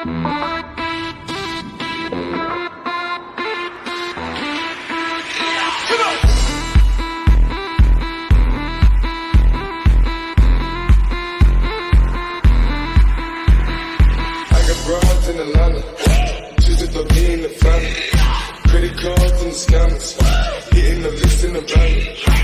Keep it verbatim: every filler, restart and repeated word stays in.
Broads in Atlanta, just to throw me in the family. Credit cards and the scammers, hitting the list in the van.